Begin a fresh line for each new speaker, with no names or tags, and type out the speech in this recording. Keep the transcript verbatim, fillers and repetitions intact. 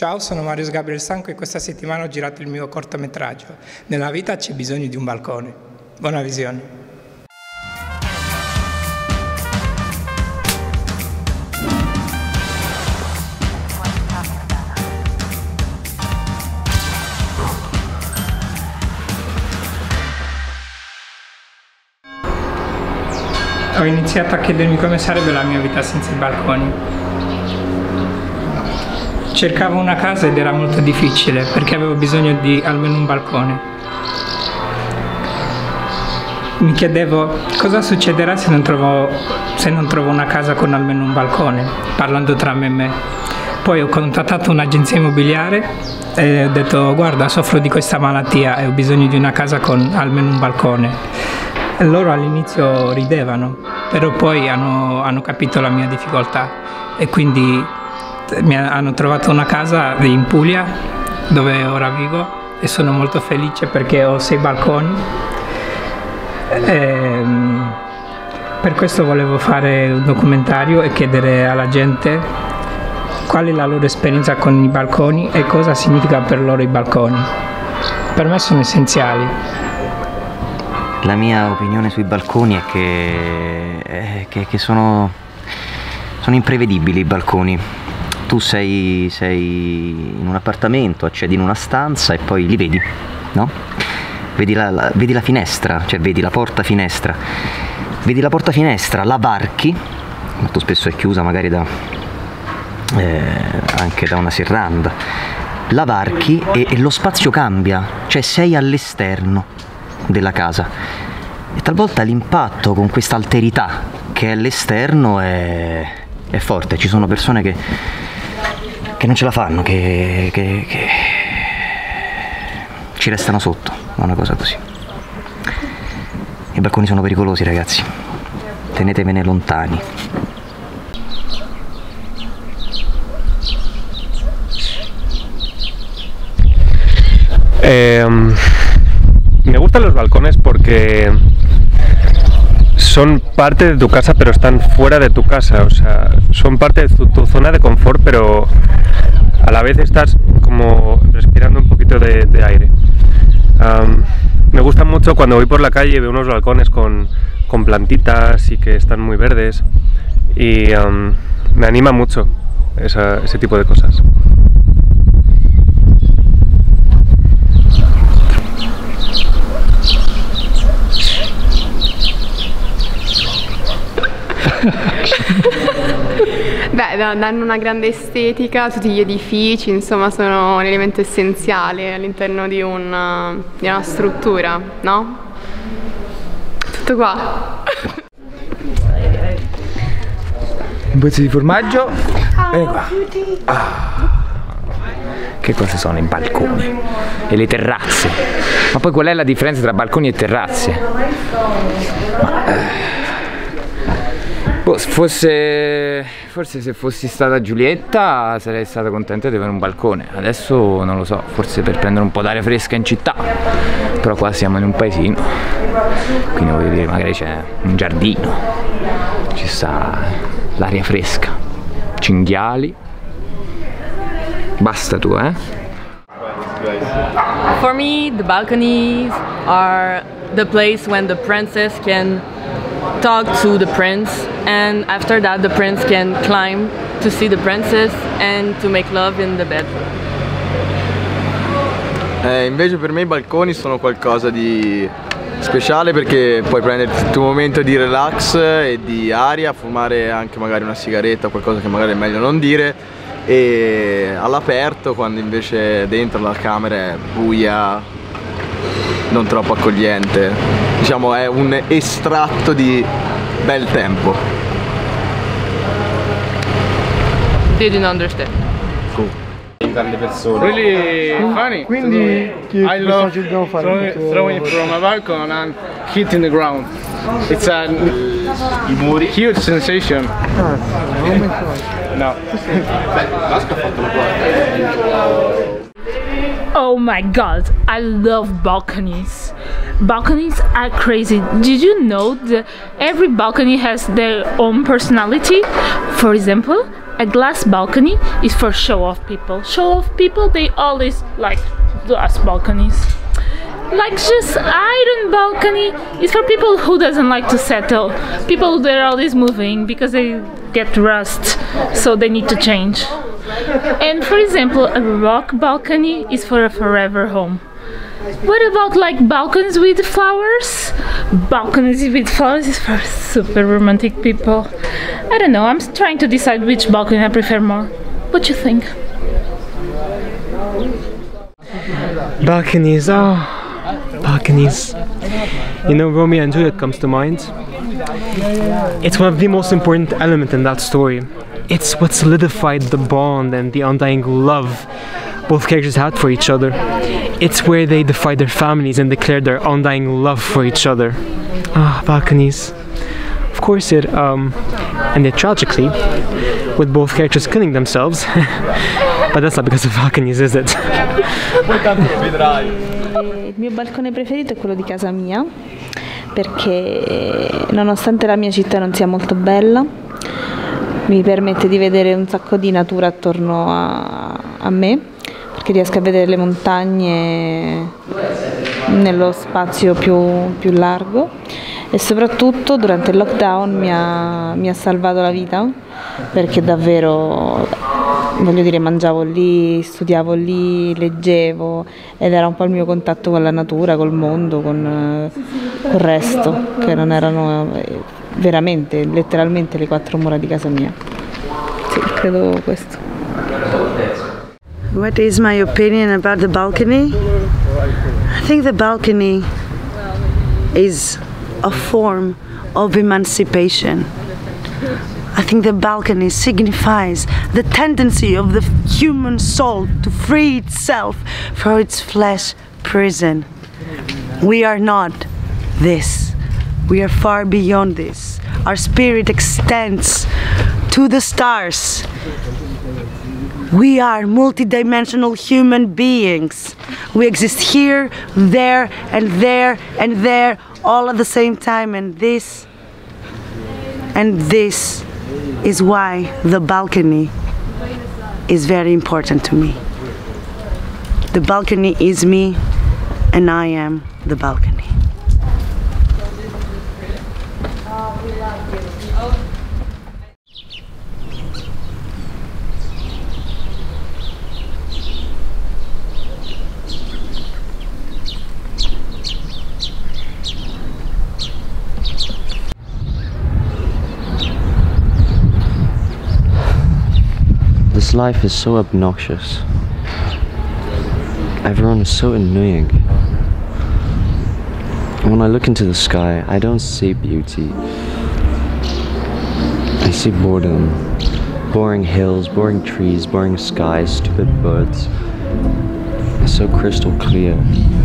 Ciao, sono Mario Gabriel Sanco e questa settimana ho girato il mio cortometraggio. Nella vita c'è bisogno di un balcone. Buona visione. Ho iniziato a chiedermi come sarebbe la mia vita senza i balconi. Cercavo una casa ed era molto difficile perché avevo bisogno di almeno un balcone. Mi chiedevo cosa succederà se non trovo, se non trovo una casa con almeno un balcone, parlando tra me e me. Poi ho contattato un'agenzia immobiliare e ho detto: guarda, soffro di questa malattia e ho bisogno di una casa con almeno un balcone. E loro all'inizio ridevano, però poi hanno, hanno capito la mia difficoltà e quindi mi hanno trovato una casa in Puglia dove ora vivo e sono molto felice perché ho sei balconi. E per questo volevo fare un documentario e chiedere alla gente qual è la loro esperienza con i balconi e cosa significa per loro i balconi. Per me sono essenziali.
La mia opinione sui balconi è che, è che, che sono, sono imprevedibili i balconi. Tu sei, sei in un appartamento, accedi in una stanza e poi li vedi, no? Vedi la, la, vedi la finestra, cioè vedi la porta finestra. Vedi la porta finestra, la varchi, molto spesso è chiusa magari da, eh, anche da una serranda. La varchi e, e lo spazio cambia, cioè sei all'esterno della casa e talvolta l'impatto con questa alterità che è all'esterno è, è forte. Ci sono persone che, che non ce la fanno, che, che, che ci restano sotto, una cosa così. I balconi sono pericolosi, ragazzi, tenetevene lontani.
Eh, Me gustan los balcones porque son parte de tu casa pero están fuera de tu casa, o sea, son parte de tu, tu zona de confort pero a la vez estás como respirando un poquito de, de aire. Um, me gustan mucho cuando voy por la calle y veo unos balcones con, con plantitas y que están muy verdes y um, me anima mucho esa, ese tipo de cosas.
Beh, danno una grande estetica, tutti gli edifici, insomma sono un elemento essenziale all'interno di, un, di una struttura, no? Tutto qua.
Un pezzo di formaggio e qua. Ah. Che cosa sono i balconi? E le terrazze? Ma poi qual è la differenza tra balconi e terrazze? Ma, eh. Boh, fosse, forse se fossi stata Giulietta sarei stata contenta di avere un balcone. Adesso non lo so, forse per prendere un po' d'aria fresca in città. Però qua siamo in un paesino, quindi voglio dire, magari c'è un giardino, ci sta l'aria fresca, cinghiali. Basta tu, eh?
For me, the balconies are the place when the princess can talk to the prince, and after that the prince can climb to see the princess and to make love in the bed.
Eh, invece per me i balconi sono qualcosa di speciale perché puoi prenderti il tuo momento di relax e di aria, fumare anche magari una sigaretta, qualcosa che magari è meglio non dire, e all'aperto, quando invece dentro la camera è buia, non troppo accogliente. Diciamo è un estratto di bel tempo.
Didn't understand.
Cool.
Aiutare le persone.
Really funny.
Quindi
I love throwing, throwing from a balcony and hitting the ground. It's a huge sensation. No.
Oh my god, I love balconies. Balconies are crazy. Did you know that every balcony has their own personality? For example, a glass balcony is for show-off people. Show-off people, they always like glass balconies. Like just iron balcony is for people who doesn't like to settle. People that are always moving because they get rust, so they need to change. And for example, a rock balcony is for a forever home. What about like balconies with flowers? Balconies with flowers is for super romantic people. I don't know, I'm trying to decide which balcony I prefer more. What do you think?
Balconies, oh, balconies. You know, Romeo and Juliet comes to mind. It's one of the most important elements in that story. It's what solidified the bond and the undying love both characters had for each other. It's where they defied their families and declared their undying love for each other. Ah, balconies. Of course it um, ended tragically, with both characters killing themselves. But that's not because of balconies, is it?
Il mio balcone preferito è quello di casa mia, perché nonostante la mia città non sia molto bella, mi permette di vedere un sacco di natura attorno a, a me, perché riesco a vedere le montagne nello spazio più, più largo, e soprattutto durante il lockdown mi ha, mi ha salvato la vita, perché davvero, voglio dire, mangiavo lì, studiavo lì, leggevo, ed era un po' il mio contatto con la natura, col mondo, con il resto, che non erano veramente, letteralmente le quattro mura di casa mia. Sì, credo questo.
What is my opinion about the balcony? I think the balcony is a form of emancipation. I think the balcony signifies the tendency of the human soul to free itself from its flesh prison. We are not this. We are far beyond this. Our spirit extends to the stars. We are multidimensional human beings. We exist here, there, and there, and there, all at the same time, and this, and this is why the balcony is very important to me. The balcony is me, and I am the balcony.
This life is so obnoxious. Everyone is so annoying. When I look into the sky, I don't see beauty. I see boredom. Boring hills, boring trees, boring skies, stupid birds. It's so crystal clear.